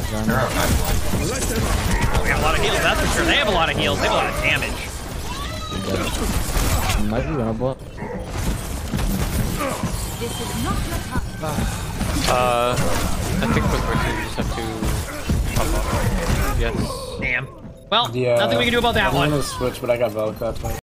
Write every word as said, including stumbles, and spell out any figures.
gun. They're outside one. Oh, we have a lot of heals, that's for sure. They have a lot of heals, they have a lot of damage. Yeah. Might be winnable. This is not your time. Uh, I think with Mercy you just have to pop off. Yes. Damn. Well, Yeah, nothing we can do about that I'm one. gonna switch, but I got Velka.